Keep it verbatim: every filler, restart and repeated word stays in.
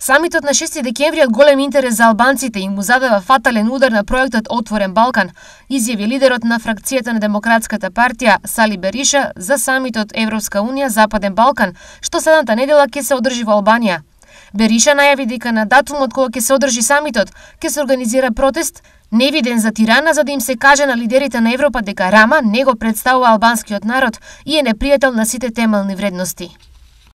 Самитот на шести декември од голем интерес за албанците и му задава фатален удар на проектот Отворен Балкан, изјави лидерот на фракцијата на Демократската партија Сали Бериша за самитот Европска унија Западен Балкан, што следната недела ќе се одржи во Албанија. Бериша најави дека на датумот кога ќе се одржи самитот ќе се организира протест невиден за Тирана, за да им се каже на лидерите на Европа дека Рама не го представува албанскиот народ и е непријател на сите темелни вредности.